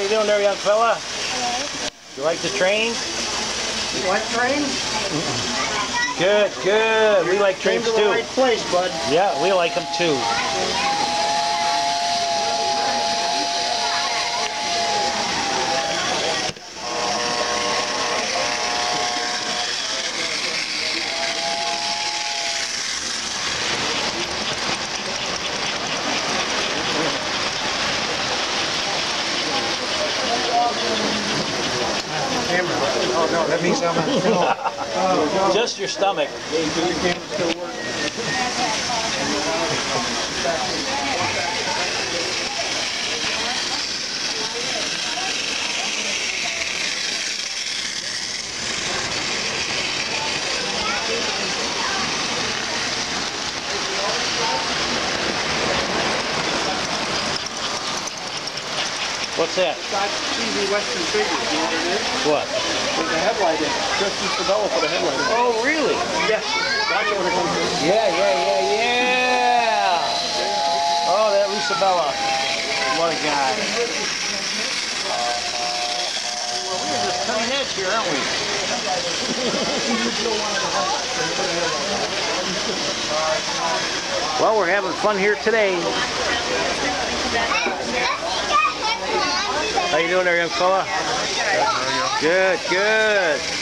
you doing there, young fella? Hello. You like the trains? What train? Good, good. We like trains Came to too. the right place, bud. Yeah, we like them too. Oh no, that means I'm on film. Oh, no. Just your stomach. The camera still working. What's that? That's cheesy Western figures, you know what it is? What? There's a headlight in it. Just Isabella put a headlight in it. Oh, really? Yes. Watch it when it comes in. Yeah. Oh, that Isabella. What a guy. Well, we're just cutting edge here, aren't we? Well, we're having fun here today. How you doing there, young fella? Good, good.